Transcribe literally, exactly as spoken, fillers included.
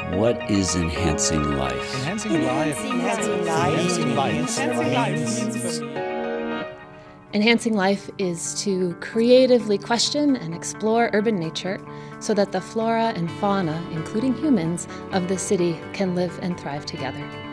What is enhancing life? Enhancing life. Enhancing life. Enhancing life. Enhancing life. Enhancing life is to creatively question and explore urban nature so that the flora and fauna, including humans, of the city can live and thrive together.